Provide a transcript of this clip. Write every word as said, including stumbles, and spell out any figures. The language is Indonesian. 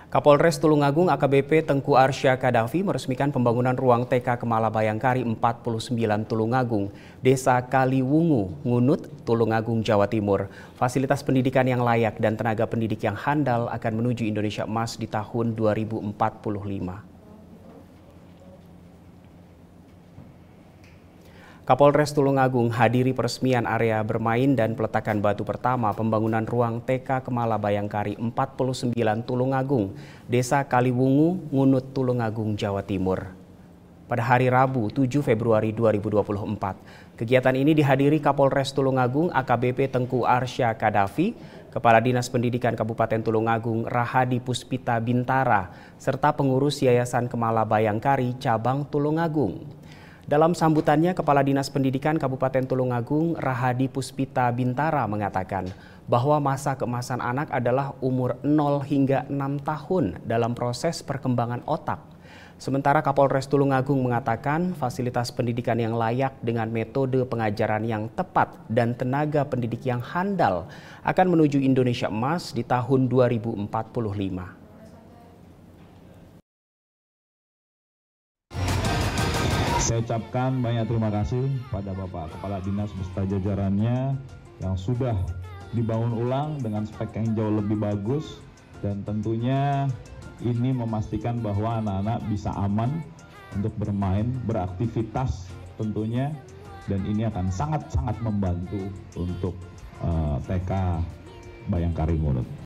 Kapolres Tulungagung A K B P Tengku Arsya Kadafi meresmikan pembangunan ruang T K Kemala Bayangkari empat puluh sembilan Tulungagung, Desa Kaliwungu, Ngunut, Tulungagung, Jawa Timur. Fasilitas pendidikan yang layak dan tenaga pendidik yang handal akan menuju Indonesia Emas di tahun dua ribu empat puluh lima. Kapolres Tulungagung hadiri peresmian area bermain dan peletakan batu pertama pembangunan ruang T K Kemala Bayangkari empat puluh sembilan Tulungagung, Desa Kaliwungu, Ngunut, Tulungagung, Jawa Timur. Pada hari Rabu tujuh Februari dua ribu dua puluh empat, kegiatan ini dihadiri Kapolres Tulungagung A K B P Tengku Arsya Kadafi, Kepala Dinas Pendidikan Kabupaten Tulungagung Rahadi Puspita Bintara, serta pengurus Yayasan Kemala Bayangkari Cabang Tulungagung. Dalam sambutannya, Kepala Dinas Pendidikan Kabupaten Tulungagung Rahadi Puspita Bintara mengatakan bahwa masa keemasan anak adalah umur nol hingga enam tahun dalam proses perkembangan otak. Sementara Kapolres Tulungagung mengatakan fasilitas pendidikan yang layak dengan metode pengajaran yang tepat dan tenaga pendidik yang handal akan menuju Indonesia Emas di tahun dua ribu empat puluh lima. Saya ucapkan banyak terima kasih pada Bapak Kepala Dinas beserta jajarannya yang sudah dibangun ulang dengan spek yang jauh lebih bagus, dan tentunya ini memastikan bahwa anak-anak bisa aman untuk bermain, beraktivitas tentunya, dan ini akan sangat-sangat membantu untuk uh, T K Bayangkari Ngunut.